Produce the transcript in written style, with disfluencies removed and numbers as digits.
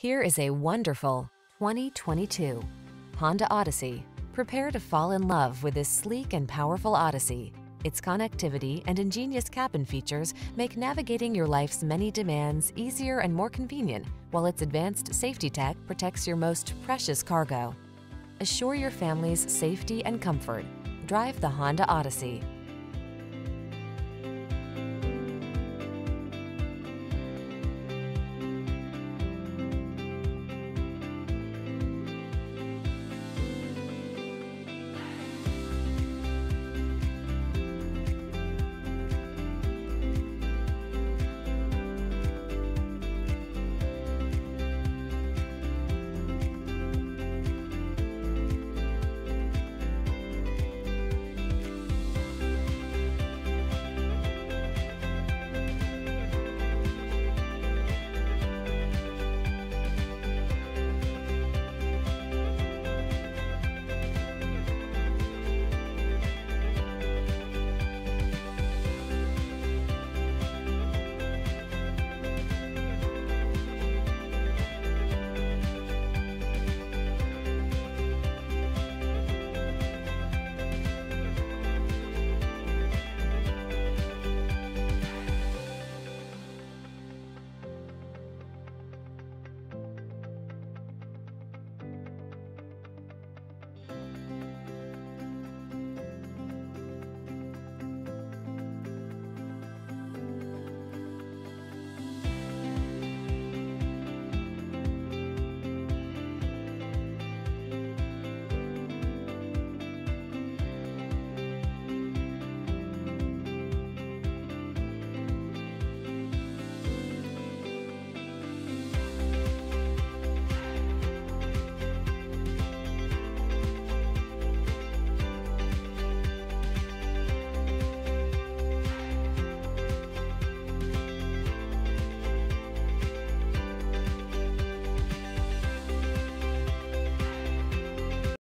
Here is a wonderful 2022 Honda Odyssey. Prepare to fall in love with this sleek and powerful Odyssey. Its connectivity and ingenious cabin features make navigating your life's many demands easier and more convenient, while its advanced safety tech protects your most precious cargo. Assure your family's safety and comfort. Drive the Honda Odyssey.